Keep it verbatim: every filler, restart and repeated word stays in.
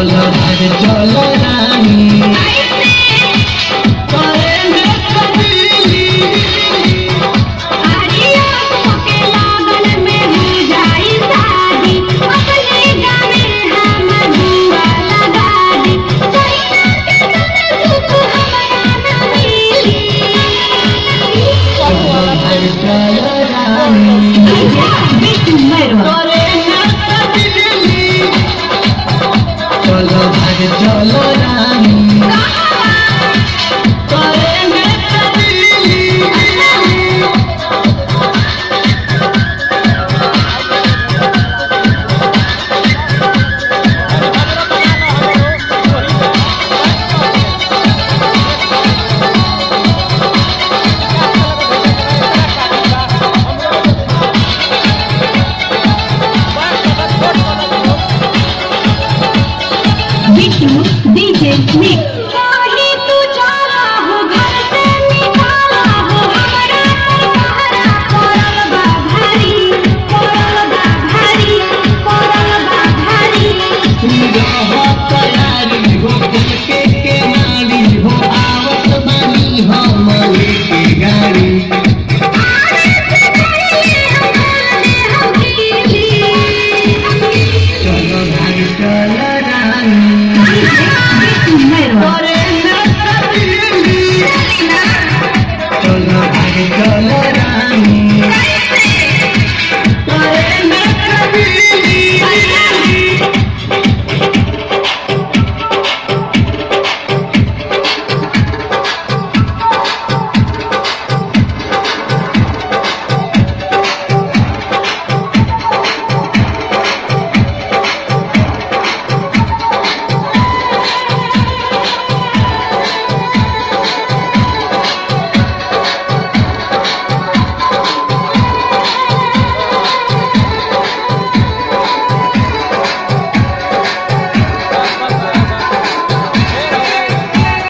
चलो घर चलो रानी चलो घर चलो रानी विष्णु डीजे मिक्स काहे तू जाला हो घर से निकाला हो हमरा सहारा करल बा भारी करल बा भारी करल बा भारी हो तैयारी हो के के मारी हो आवत बानी हम लेके गाड़ी आरे से पहले हम दे हम कीली चलो घर चलो रानी Pero